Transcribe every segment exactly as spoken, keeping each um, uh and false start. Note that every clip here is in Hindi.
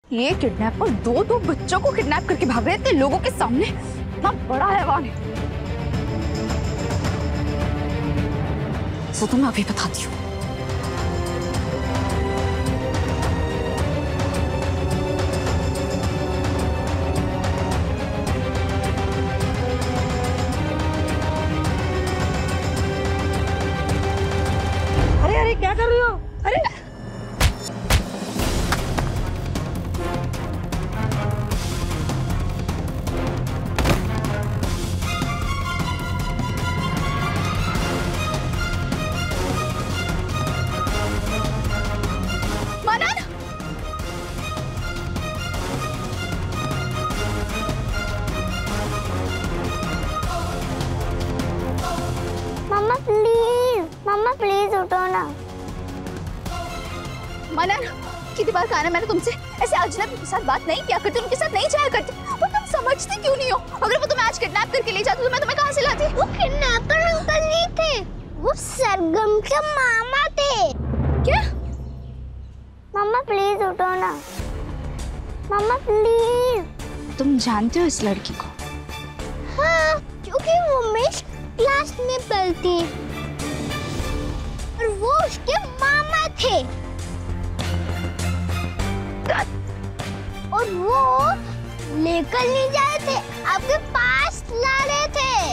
ये किडनैपर दो दो बच्चों को किडनैप करके भाग रहे थे लोगों के सामने। इतना बड़ा हैवान है। तो मैं अभी बताती हूँ। अरे अरे क्या कर रही हो? अरे मम्मा प्लीज, मम्मा प्लीज उठो ना। मनन, कितनी बार कहा ना मैंने तुमसे, ऐसे अजनबी के साथ बात नहीं किया करती, उनके साथ नहीं जाया करती। और तुम समझती क्यों नहीं हो? अगर वो तुम्हें आज किडनैप करके ले जाती तो मैं तुम्हें कहाँ से लाती? वो किडनैपर अंकल नहीं थे, वो सरगम के मामा थे। क्या? मम्मा प्लीज उठो ना, मम्मा प्लीज। तुम जानते हो इस लड़की को? हाँ, क्योंकि वो मेरी क्लास में पढ़ती और वो उसके मामा थे और वो लेकर नहीं जा रहे थे, आपके पास ला रहे थे।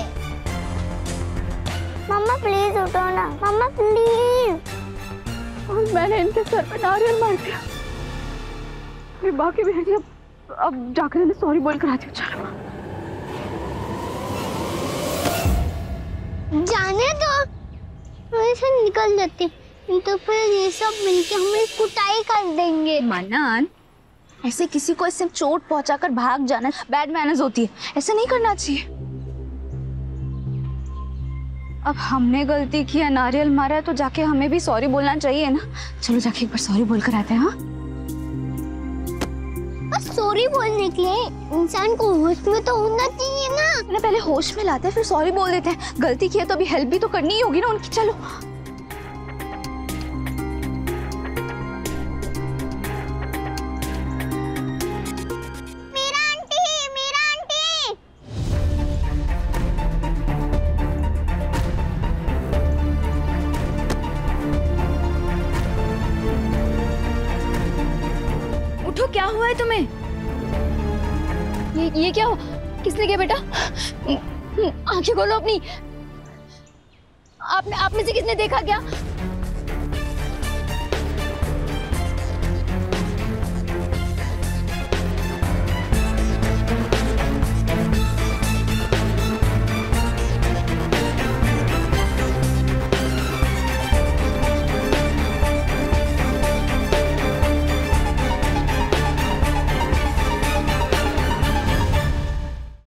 मम्मा प्लीज उठो ना, मम्मा प्लीज। और मैंने इनके सर पे नारियल मार दिया। फिर बाकी भी अब अब जाकर इन्हें सॉरी बोल कर आती हूँ। चलो जाने दो, हम ऐसे निकल जाते, तो फिर ये सब मिलके हमें कुटाई कर देंगे। मनन, ऐसे किसी को सिर्फ चोट पहुंचाकर भाग जाना बैड मैनर्स होती है, ऐसा नहीं करना चाहिए। अब हमने गलती की है, नारियल मारा है, तो जाके हमें भी सॉरी बोलना चाहिए ना। चलो जाके एक बार सॉरी बोल कर आते हैं। हाँ, बस सॉरी बोलने के लिए इंसान को होश में तो होना चाहिए ना। ना पहले होश में लाते हैं फिर सॉरी बोल देते हैं। गलती की है तो अभी हेल्प भी तो करनी ही होगी ना उनकी। चलो मेरा आंटी, मेरा आंटी। उठो, क्या हुआ है तुम्हें? ये ये क्या हो? किसने किया बेटा? आंखें खोलो अपनी। आपने आप में से किसने देखा क्या?